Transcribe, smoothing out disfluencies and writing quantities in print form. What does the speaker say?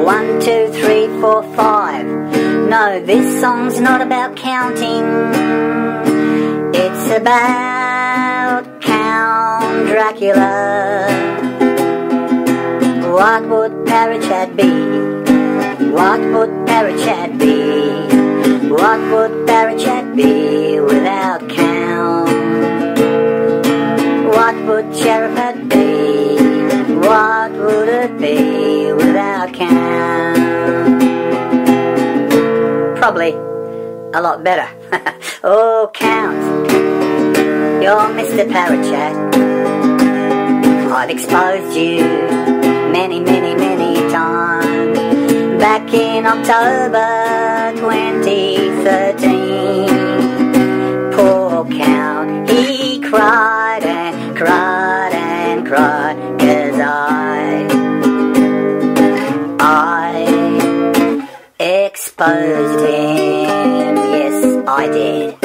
1, 2, 3, 4, 5. No, this song's not about counting. It's about Count Dracula. What would Parachat be? What would Parachat be? What would Parachat be without Count? What would Sherifat be? What would it be without Count? Probably a lot better. Oh, Count, you're Mr. Parachat. I've exposed you many, many, many times. Back in October 2013, poor Count, he cried and cried and cried, 'cause I exposed him. Yes, I did.